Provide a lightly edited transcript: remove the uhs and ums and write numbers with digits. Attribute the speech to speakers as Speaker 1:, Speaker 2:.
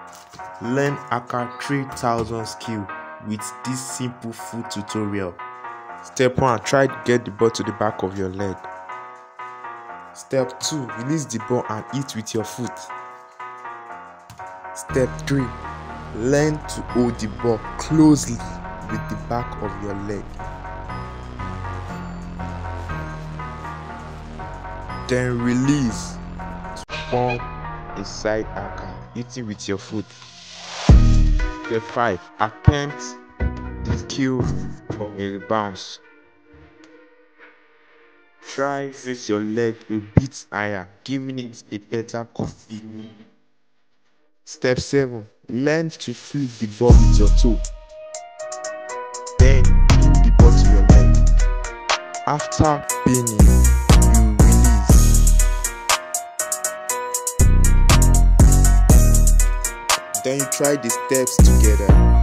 Speaker 1: Learn Akka 3000 skill with this simple foot tutorial. Step 1. Try to get the ball to the back of your leg. Step 2. Release the ball and hit with your foot. Step 3. Learn to hold the ball closely with the back of your leg. Then release to form a side Akka, hitting with your foot. Step 5. Attempt the skill from a bounce. Try raise your leg a bit higher, giving it a better feeling. Step 7. Learn to flip the ball with your toe. Then pull the ball to your leg. After pinning, you release. Then you try the steps together.